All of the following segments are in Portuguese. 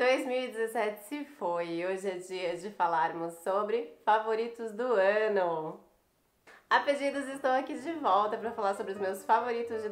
2017 se foi e hoje é dia de falarmos sobre favoritos do ano. A pedidos, estou aqui de volta para falar sobre os meus favoritos de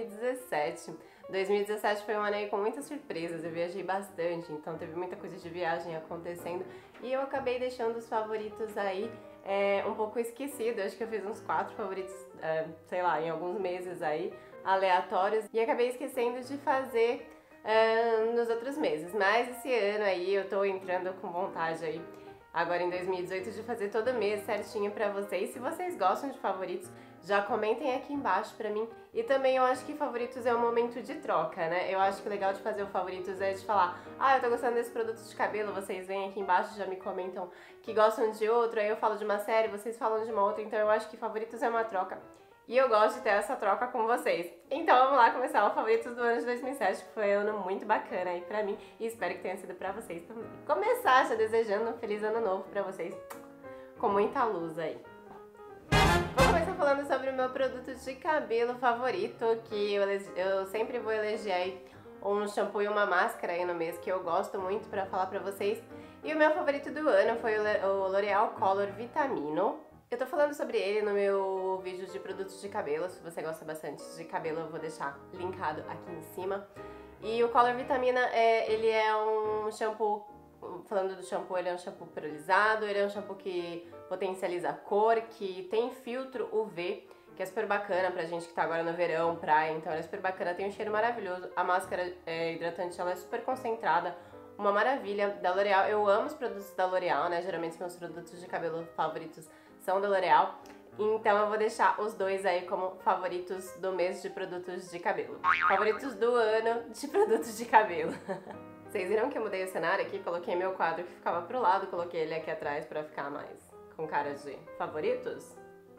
2017. 2017 foi um ano aí com muitas surpresas, eu viajei bastante, então teve muita coisa de viagem acontecendo e eu acabei deixando os favoritos aí um pouco esquecido. Acho que eu fiz uns 4 favoritos, sei lá, em alguns meses aí, aleatórios, e acabei esquecendo de fazer nos outros meses. Mas esse ano aí eu tô entrando com vontade aí, agora em 2018, de fazer todo mês certinho pra vocês. Se vocês gostam de favoritos, já comentem aqui embaixo pra mim. E também eu acho que favoritos é um momento de troca, né? Eu acho que o legal de fazer o favoritos é de falar: ah, eu tô gostando desse produto de cabelo, vocês vêm aqui embaixo e já me comentam que gostam de outro, aí eu falo de uma série, vocês falam de uma outra, então eu acho que favoritos é uma troca. E eu gosto de ter essa troca com vocês. Então vamos lá começar o favoritos do ano de 2007, que foi um ano muito bacana aí pra mim e espero que tenha sido pra vocês também. Começar já desejando um feliz ano novo pra vocês, com muita luz aí. Vou começar falando sobre o meu produto de cabelo favorito, que eu sempre vou eleger aí um shampoo e uma máscara aí no mês que eu gosto muito pra falar pra vocês. E o meu favorito do ano foi o L'Oreal Color Vitamino. Eu tô falando sobre ele no meu vídeo de produtos de cabelo. Se você gosta bastante de cabelo, eu vou deixar linkado aqui em cima. E o Color Vitamina, ele é um shampoo, falando do shampoo, ele é um shampoo perolizado, ele é um shampoo que potencializa a cor, que tem filtro UV, que é super bacana pra gente que tá agora no verão, praia, então ele é super bacana, tem um cheiro maravilhoso. A máscara hidratante, ela é super concentrada, uma maravilha, da L'Oreal. Eu amo os produtos da L'Oreal, né? Geralmente os meus produtos de cabelo favoritos são da L'Oreal, então eu vou deixar os dois aí como favoritos do mês de produtos de cabelo. Favoritos do ano de produtos de cabelo. Vocês viram que eu mudei o cenário aqui? Coloquei meu quadro que ficava pro lado, coloquei ele aqui atrás pra ficar mais com cara de favoritos.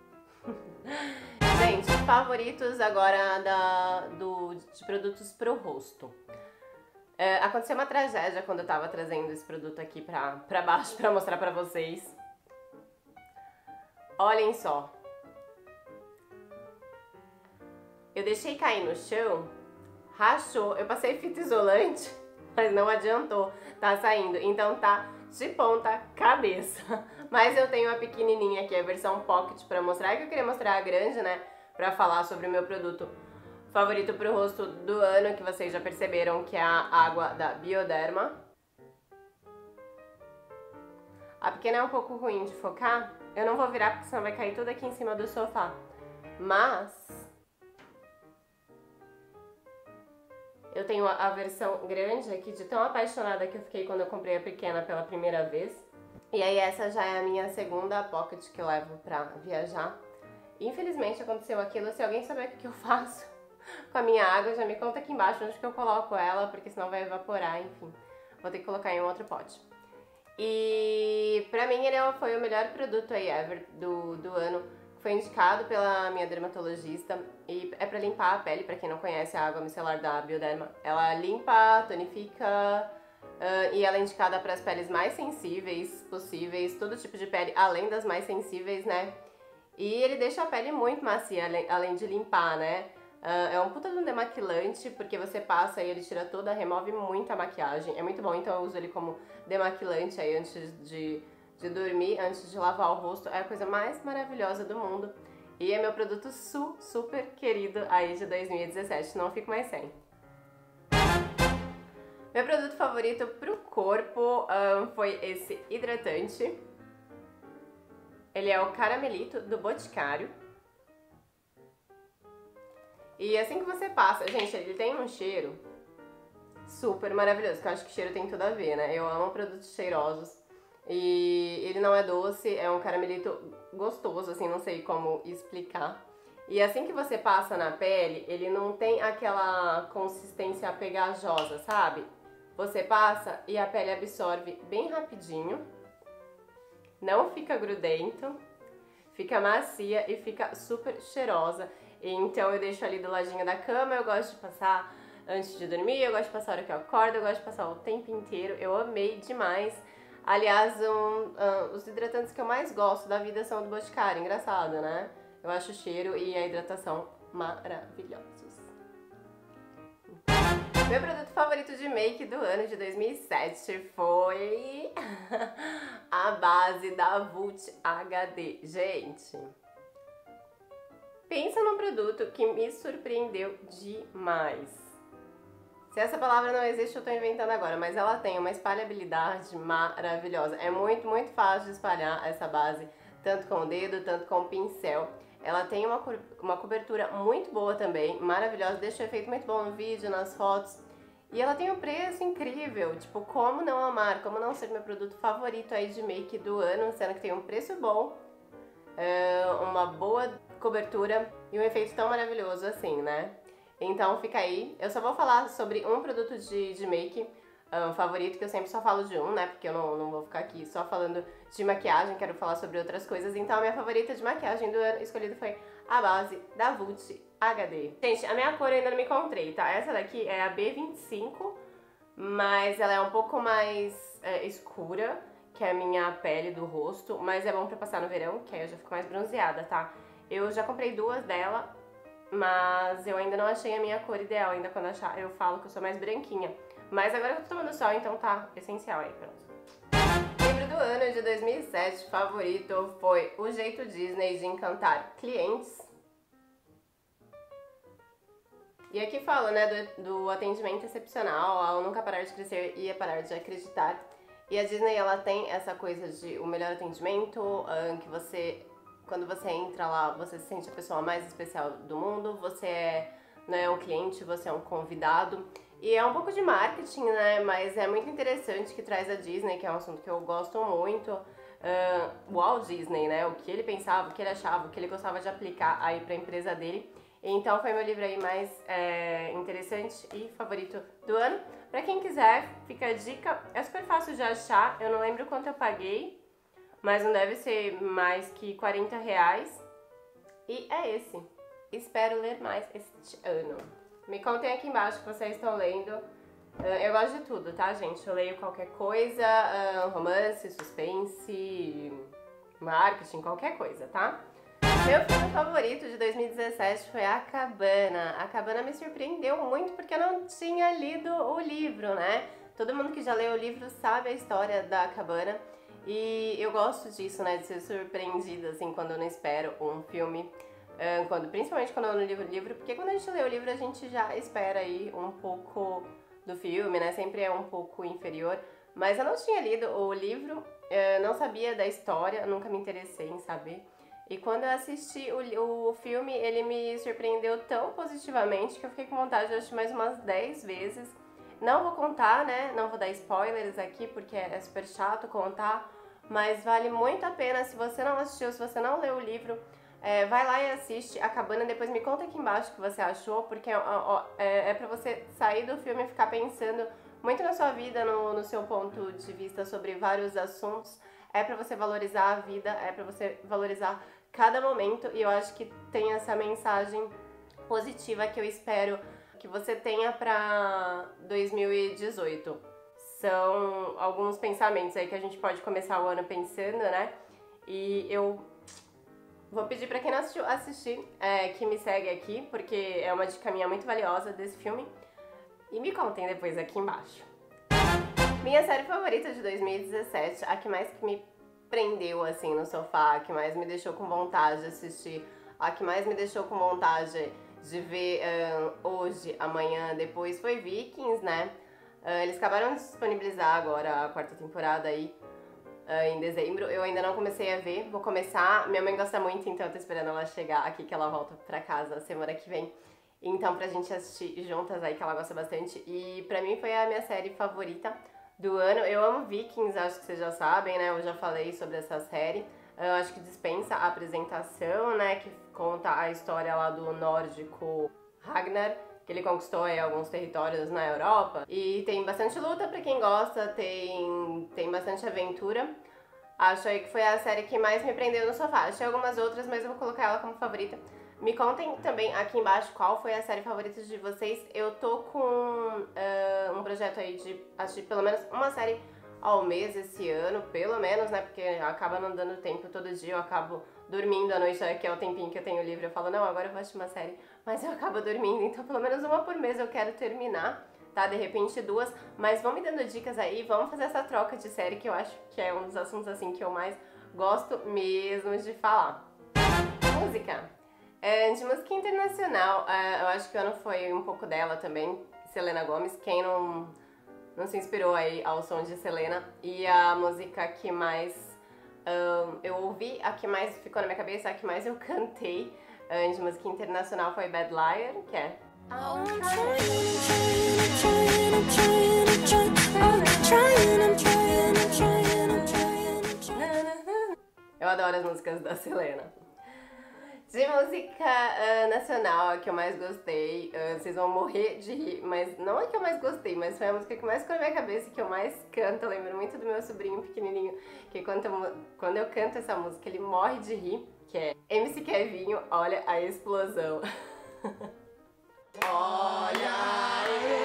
Gente, favoritos agora de produtos pro rosto. Aconteceu uma tragédia quando eu tava trazendo esse produto aqui pra baixo pra mostrar pra vocês. Olhem só. Eu deixei cair no chão, rachou, eu passei fita isolante, mas não adiantou, tá saindo, então tá de ponta cabeça. Mas eu tenho a pequenininha aqui, a versão pocket, pra mostrar, que eu queria mostrar a grande, né, pra falar sobre o meu produto favorito pro rosto do ano, que vocês já perceberam, que é a água da Bioderma. A pequena é um pouco ruim de focar, eu não vou virar porque senão vai cair tudo aqui em cima do sofá, mas eu tenho a versão grande aqui, de tão apaixonada que eu fiquei quando eu comprei a pequena pela primeira vez. E aí essa já é a minha segunda pocket que eu levo pra viajar. Infelizmente aconteceu aquilo. Se alguém saber o que eu faço com a minha água, já me conta aqui embaixo onde que eu coloco ela, porque senão vai evaporar, enfim. Vou ter que colocar em um outro pote. E pra mim ele foi o melhor produto aí ever do ano. Foi indicado pela minha dermatologista e é pra limpar a pele. Pra quem não conhece, a água micelar da Bioderma, ela limpa, tonifica e ela é indicada para as peles mais sensíveis possíveis, todo tipo de pele, além das mais sensíveis, né? E ele deixa a pele muito macia, além de limpar, né? É um puta de um demaquilante, porque você passa e ele tira toda, remove muita maquiagem. É muito bom, então eu uso ele como demaquilante aí antes de dormir, antes de lavar o rosto. É a coisa mais maravilhosa do mundo. E é meu produto super querido aí de 2017, não fico mais sem. Meu produto favorito pro corpo foi esse hidratante. Ele é o Caramelito do Boticário. E assim que você passa, gente, ele tem um cheiro super maravilhoso, que eu acho que o cheiro tem tudo a ver, né? Eu amo produtos cheirosos. E ele não é doce, é um caramelito gostoso, assim, não sei como explicar. E assim que você passa na pele, ele não tem aquela consistência pegajosa, sabe? Você passa e a pele absorve bem rapidinho, não fica grudento, fica macia e fica super cheirosa. Então eu deixo ali do ladinho da cama, eu gosto de passar antes de dormir, eu gosto de passar a hora que eu acordo, eu gosto de passar o tempo inteiro, eu amei demais. Aliás, os hidratantes que eu mais gosto da vida são do Boticário, engraçado, né? Eu acho o cheiro e a hidratação maravilhosos. Meu produto favorito de make do ano de 2007 foi a base da Vult HD. Gente, pensa num produto que me surpreendeu demais. Se essa palavra não existe, eu tô inventando agora, mas ela tem uma espalhabilidade maravilhosa. É muito, muito fácil de espalhar essa base, tanto com o dedo, tanto com o pincel. Ela tem uma cobertura muito boa também, maravilhosa, deixa o efeito muito bom no vídeo, nas fotos. E ela tem um preço incrível, tipo, como não amar, como não ser meu produto favorito aí de make do ano, sendo que tem um preço bom, uma boa cobertura e um efeito tão maravilhoso assim, né? Então fica aí, eu só vou falar sobre um produto de make favorito, que eu sempre só falo de um, né, porque eu não vou ficar aqui só falando de maquiagem, quero falar sobre outras coisas. Então a minha favorita de maquiagem do ano escolhida foi a base da Vult HD. Gente, a minha cor eu ainda não me encontrei, tá? Essa daqui é a B25, mas ela é um pouco mais escura que a minha pele do rosto, mas é bom pra passar no verão, que aí eu já fico mais bronzeada, tá? Eu já comprei duas dela, mas eu ainda não achei a minha cor ideal, ainda quando achar eu falo que eu sou mais branquinha. Mas agora que eu tô tomando sol, então tá essencial aí, pronto. Livro do ano de 2007 favorito foi O Jeito Disney de Encantar Clientes. E aqui fala, né, do atendimento excepcional, ao nunca parar de crescer e a parar de acreditar. E a Disney, ela tem essa coisa de o melhor atendimento, que você... Quando você entra lá, você se sente a pessoa mais especial do mundo, você não é um cliente, você é um convidado. E é um pouco de marketing, né, mas é muito interessante que traz a Disney, que é um assunto que eu gosto muito. O Walt Disney, né, o que ele pensava, o que ele achava, o que ele gostava de aplicar aí pra empresa dele. Então foi meu livro aí mais interessante e favorito do ano. Pra quem quiser, fica a dica, é super fácil de achar, eu não lembro quanto eu paguei, mas não deve ser mais que R$40. E é esse. Espero ler mais este ano. Me contem aqui embaixo que vocês estão lendo. Eu gosto de tudo, tá, gente? Eu leio qualquer coisa, romance, suspense, marketing, qualquer coisa, tá? Meu filme favorito de 2017 foi A Cabana. A Cabana me surpreendeu muito porque eu não tinha lido o livro, né? Todo mundo que já leu o livro sabe a história da Cabana. E eu gosto disso, né, de ser surpreendida, assim, quando eu não espero um filme, principalmente quando eu não li o livro, porque quando a gente lê o livro a gente já espera aí um pouco do filme, né, sempre é um pouco inferior, mas eu não tinha lido o livro, não sabia da história, nunca me interessei em saber, e quando eu assisti o filme, ele me surpreendeu tão positivamente que eu fiquei com vontade de assistir mais umas 10 vezes. Não vou contar, né, não vou dar spoilers aqui, porque é super chato contar, mas vale muito a pena. Se você não assistiu, se você não leu o livro, vai lá e assiste A Cabana, depois me conta aqui embaixo o que você achou, porque é pra você sair do filme e ficar pensando muito na sua vida, no seu ponto de vista sobre vários assuntos. É pra você valorizar a vida, é pra você valorizar cada momento, e eu acho que tem essa mensagem positiva que eu espero que você tenha pra 2018. São alguns pensamentos aí que a gente pode começar o ano pensando, né? E eu vou pedir pra quem não assistiu, assistir, que me segue aqui, porque é uma dica minha muito valiosa desse filme. E me contem depois aqui embaixo. Minha série favorita de 2017, a que mais me prendeu assim no sofá, a que mais me deixou com vontade de assistir, a que mais me deixou com vontade de ver hoje, amanhã, depois, foi Vikings, né? Eles acabaram de disponibilizar agora a 4ª temporada aí, em dezembro. Eu ainda não comecei a ver, vou começar. Minha mãe gosta muito, então eu tô esperando ela chegar aqui, que ela volta pra casa semana que vem. Então pra gente assistir juntas aí, que ela gosta bastante. E pra mim foi a minha série favorita do ano. Eu amo Vikings, acho que vocês já sabem, né? Eu já falei sobre essa série. Eu acho que dispensa a apresentação, né? Que conta a história lá do nórdico Ragnar, que ele conquistou aí alguns territórios na Europa. E tem bastante luta pra quem gosta, tem bastante aventura. Acho aí que foi a série que mais me prendeu no sofá. Achei algumas outras, mas eu vou colocar ela como favorita. Me contem também aqui embaixo qual foi a série favorita de vocês. Eu tô com um projeto aí de assistir pelo menos uma série ao mês esse ano, pelo menos, né? Porque acaba não dando tempo todo dia, eu acabo dormindo à noite, que é o tempinho que eu tenho livre. Eu falo, não, agora eu vou assistir uma série, mas eu acabo dormindo, então pelo menos uma por mês eu quero terminar. tá? De repente duas, mas vão me dando dicas aí, vamos fazer essa troca de série que eu acho que é um dos assuntos assim que eu mais gosto mesmo de falar. Música. De música internacional, eu acho que o ano foi um pouco dela também, Selena Gomez. Quem não se inspirou aí ao som de Selena? E a música que mais eu ouvi, a que mais ficou na minha cabeça, a que mais eu cantei de música internacional foi Bad Liar, que é... Eu adoro as músicas da Selena. De música nacional, a que eu mais gostei, vocês vão morrer de rir, mas não a que eu mais gostei, mas foi a música que mais ficou na minha cabeça e que eu mais canto. Eu lembro muito do meu sobrinho pequenininho, que quando eu canto essa música, ele morre de rir, que é MC Kevinho, Olha a Explosão. Olha a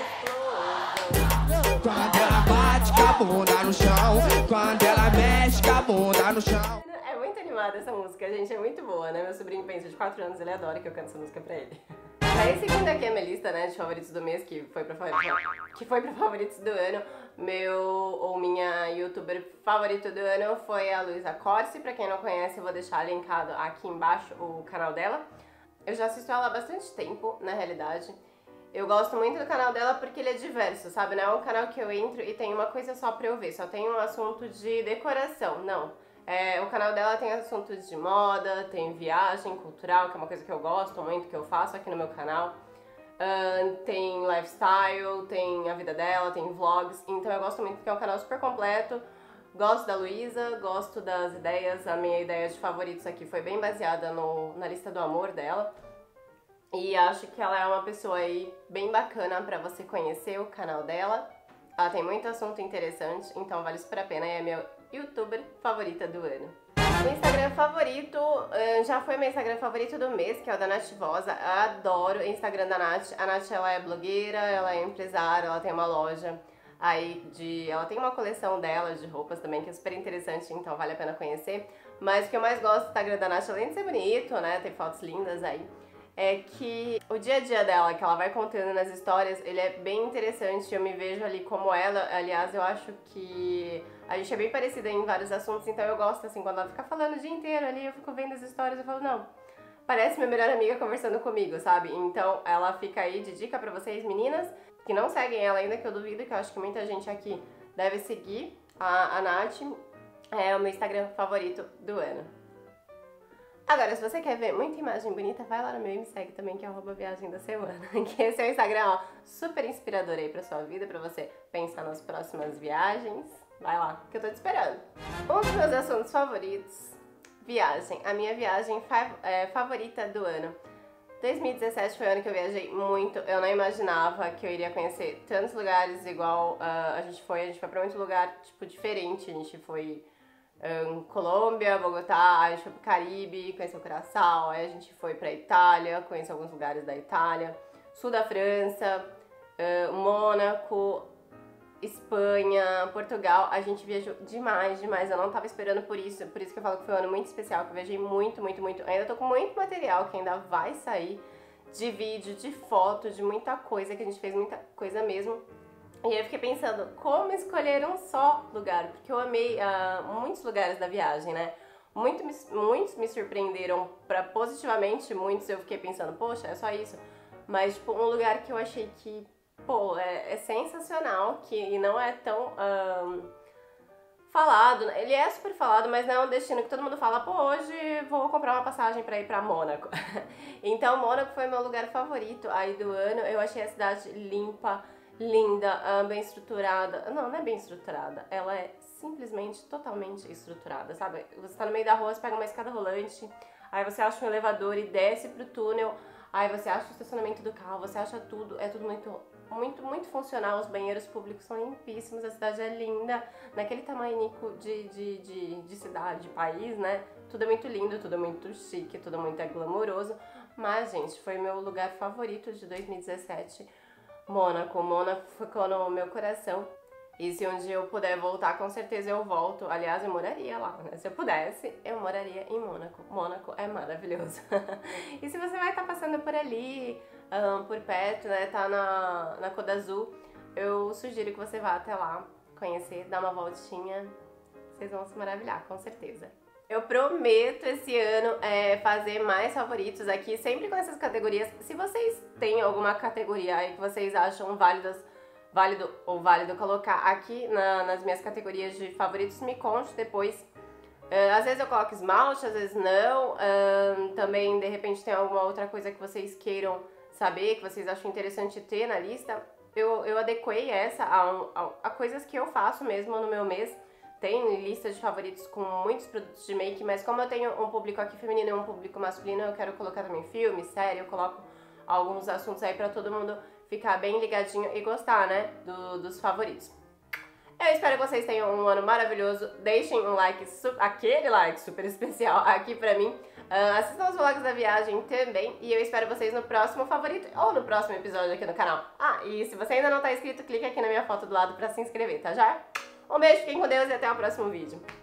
explosão. Quando ela bate com a bunda no chão, quando ela mexe com a bunda no chão. É muito animada essa música, gente, é muito boa, né? Meu sobrinho pensa de 4 anos, ele adora que eu canto essa música pra ele. Aí, seguindo aqui a minha lista, né, de favoritos do mês, que foi pra favoritos do ano, minha youtuber favorito do ano foi a Luísa Corsi. Pra quem não conhece, eu vou deixar linkado aqui embaixo o canal dela. Eu já assisto ela há bastante tempo, na realidade. Eu gosto muito do canal dela porque ele é diverso, sabe? Não é um canal que eu entro e tem uma coisa só pra eu ver, só tem um assunto de decoração, não. O canal dela tem assuntos de moda, tem viagem cultural, que é uma coisa que eu gosto muito, que eu faço aqui no meu canal. Tem lifestyle, tem a vida dela, tem vlogs, então eu gosto muito porque é um canal super completo. Gosto da Luísa, gosto das ideias, a minha ideia de favoritos aqui foi bem baseada na lista do amor dela. E acho que ela é uma pessoa aí bem bacana pra você conhecer o canal dela. Ela tem muito assunto interessante, então vale super a pena e é meu youtuber favorita do ano. O Instagram favorito, já foi meu Instagram favorito do mês, que é o da Nath Vosa. Eu adoro o Instagram da Nath. A Nath, ela é blogueira, ela é empresária, ela tem uma loja aí ela tem uma coleção dela de roupas também que é super interessante, então vale a pena conhecer. Mas o que eu mais gosto do Instagram da Nath, além de ser bonito, né, tem fotos lindas aí, é que o dia a dia dela, que ela vai contando nas histórias, ele é bem interessante. Eu me vejo ali como ela. Aliás, eu acho que a gente é bem parecida em vários assuntos, então eu gosto, assim, quando ela fica falando o dia inteiro ali, eu fico vendo as histórias e falo, não, parece minha melhor amiga conversando comigo, sabe? Então ela fica aí de dica pra vocês, meninas, que não seguem ela ainda, que eu duvido, que eu acho que muita gente aqui deve seguir a Nath. É o meu Instagram favorito do ano. Agora, se você quer ver muita imagem bonita, vai lá no meu e me segue também, que é @viagem-da-semana. Que esse é o Instagram, ó, super inspirador aí pra sua vida, pra você pensar nas próximas viagens. Vai lá, que eu tô te esperando. Um dos meus assuntos favoritos, viagem. A minha viagem favorita do ano. 2017 foi o ano que eu viajei muito. Eu não imaginava que eu iria conhecer tantos lugares igual a gente foi pra muito lugar, tipo, diferente. A gente foi Colômbia, Bogotá, aí a gente foi pro Caribe, conheceu Curaçao, aí a gente foi pra Itália, conheceu alguns lugares da Itália, sul da França, Mônaco, Espanha, Portugal. A gente viajou demais, eu não tava esperando por isso que eu falo que foi um ano muito especial, que eu viajei muito. Ainda tô com muito material que ainda vai sair, de vídeo, de foto, de muita coisa, que a gente fez muita coisa mesmo. E aí eu fiquei pensando, como escolher um só lugar? Porque eu amei muitos lugares da viagem, né? Muitos me surpreenderam positivamente, muitos eu fiquei pensando, poxa, é só isso. Mas, tipo, um lugar que eu achei que, pô, é sensacional, que não é tão falado. Ele é super falado, mas não é um destino que todo mundo fala, pô, hoje vou comprar uma passagem pra ir pra Mônaco. Então, Mônaco foi meu lugar favorito aí do ano. Eu achei a cidade limpa, linda, bem estruturada. Não é bem estruturada, ela é simplesmente totalmente estruturada, sabe? Você tá no meio da rua, você pega uma escada rolante, aí você acha um elevador e desce pro túnel, aí você acha o estacionamento do carro, você acha tudo, é tudo muito funcional, os banheiros públicos são limpíssimos, a cidade é linda, naquele tamanhico de cidade, de país, né? Tudo é muito lindo, tudo é muito chique, tudo é muito glamouroso, mas, gente, foi meu lugar favorito de 2017, Mônaco ficou no meu coração. E se um dia eu puder voltar, com certeza eu volto. Aliás, eu moraria lá, né? Se eu pudesse, eu moraria em Mônaco. Mônaco é maravilhoso. E se você vai estar passando por ali, por perto, né? Tá na Côte d'Azur, eu sugiro que você vá até lá conhecer, dar uma voltinha. Vocês vão se maravilhar, com certeza. Eu prometo esse ano fazer mais favoritos aqui, sempre com essas categorias. Se vocês têm alguma categoria aí que vocês acham válido colocar aqui nas minhas categorias de favoritos, me conte depois. Às vezes eu coloco esmalte, às vezes não. Também, de repente, tem alguma outra coisa que vocês queiram saber, que vocês acham interessante ter na lista. Eu adequei essa a coisas que eu faço mesmo no meu mês. Tem lista de favoritos com muitos produtos de make, mas como eu tenho um público aqui feminino e um público masculino, eu quero colocar também filme, série, eu coloco alguns assuntos aí pra todo mundo ficar bem ligadinho e gostar, né, dos favoritos. Eu espero que vocês tenham um ano maravilhoso. Deixem um like, aquele like super especial aqui pra mim. Assistam os vlogs da viagem também. E eu espero vocês no próximo favorito ou no próximo episódio aqui no canal. E se você ainda não tá inscrito, clique aqui na minha foto do lado pra se inscrever, tá já? Um beijo, fiquem com Deus e até o próximo vídeo.